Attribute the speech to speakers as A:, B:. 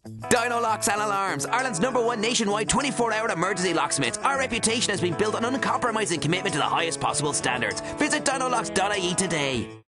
A: Dyno Locks and Alarms, Ireland's #1 nationwide 24-hour emergency locksmith. Our reputation has been built on uncompromising commitment to the highest possible standards. Visit dynolocks.ie today.